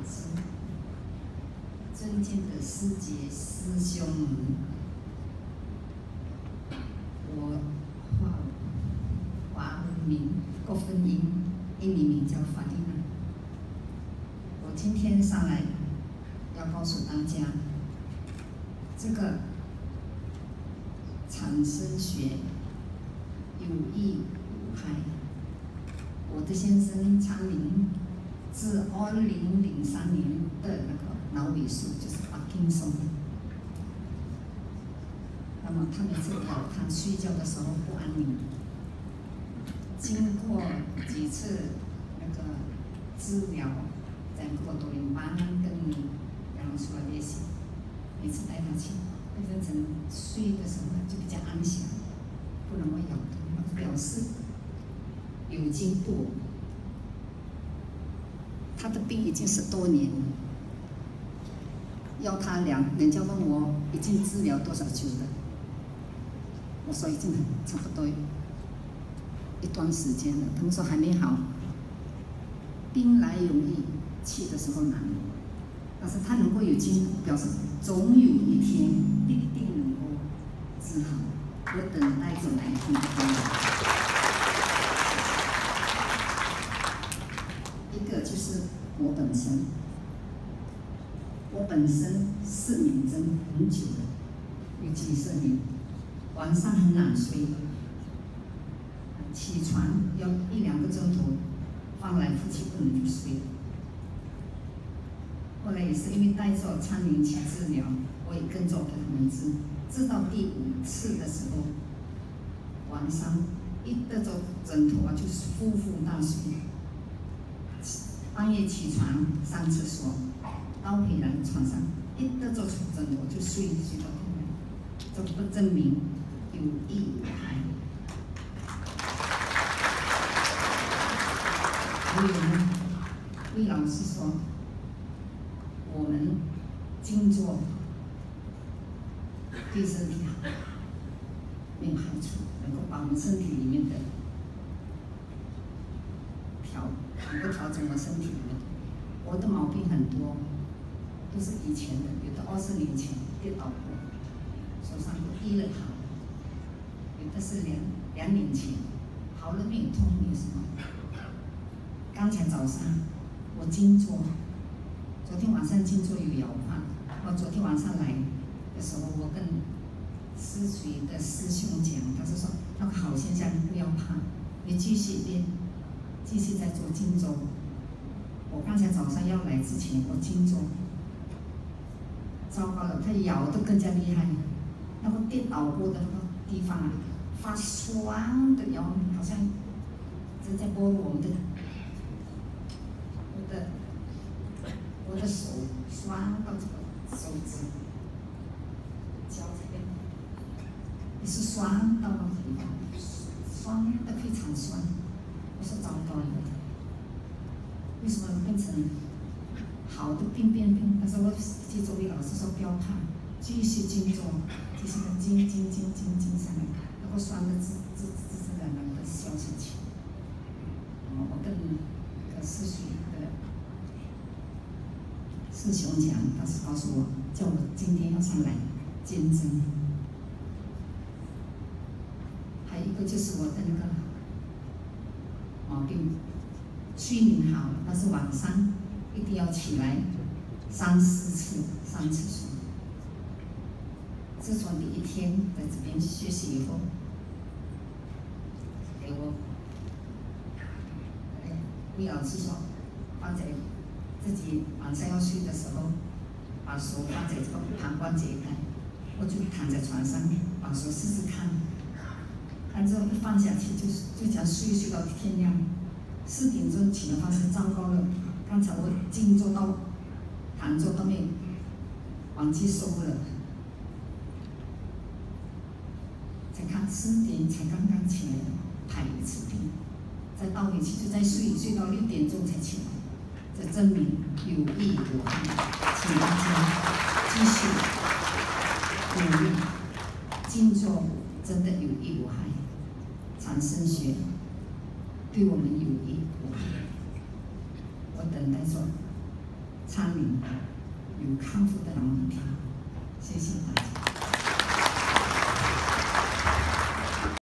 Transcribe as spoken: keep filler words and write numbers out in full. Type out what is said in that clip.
师，尊敬的师姐师兄们，我华华文名郭芬英，英名名叫法蒂娜。我今天上来要告诉大家，这个产生学有益无害。我的先生昌明自二零零三年的那个脑萎缩，就是帕金森。那么他每次搞他睡觉的时候不安宁，经过几次那个治疗，在过多林班跟杨树来练习，每次带他去，变成睡的时候就比较安详，不能够摇动，表示有进步。他的病已经十多年了，要他量，人家问我已经治疗多少久了，我说已经差不多一段时间了。他们说还没好，病来容易，去的时候难。但是他能够有进步，表示总有一天必定能够治好。我等待着来听他。一个就是我本身，我本身失眠症很久了，有几十年，晚上很难睡，起床要一两个钟头，翻来覆去不能就睡了。后来也是因为带着昌明去治疗，我也跟着给他们治，治到第五次的时候，晚上一得着枕头啊，就是呼呼大睡。半夜起床上厕所，倒回来床上，一得着枕头就睡，睡到天亮。这不证明有益无害。还有呢，魏老师说，我们静坐对身体好，没有害处，能够把我们身体里面的调。能够调整我身体里面，我的毛病很多，都是以前的，有的二十年前跌倒过，手上都医了好，有的是两两年前好了没有痛没有什么。刚才早上我静坐，昨天晚上静坐有摇晃，我昨天晚上来的时候，我跟师水的师兄讲，他是说那个好现象不要怕，你继续练。继续在做静坐。我刚才早上要来之前，我静坐，糟糕了，他摇得更加厉害，那个跌倒过的那个地方啊，发酸的摇，好像正在剥我们的，我的我的手酸到这个手指，脚这边也是酸到那个地方，酸的非常酸。我说糟糕了，为什么变成好的病变病？但是我记住魏老师说不要怕，继续静坐，继续的静静静静静下来，然后酸的自自自自然然的消下去。哦，我跟那个师兄的师兄讲，他是告诉我，叫我今天要上来见证。还有一个就是我的那个毛病，睡眠好，但是晚上一定要起来三四次上厕所。自从第一天在这边学习以后，给我，哎，魏老师说，放在自己晚上要睡的时候，把手放在这个膀胱这一带，我就躺在床上，把手试试看。然之后一放下去就就讲睡睡到天亮，四点钟起来发现糟糕了，刚才我静坐到躺坐到没忘记收了，才看四点才刚刚起来，排一次病，再倒回去就再睡，睡到六点钟才起来，这证明有益无害，请大家继续努力静坐，真的有益无害。产生学对我们有益无害。我等待着餐饮有康复的能力。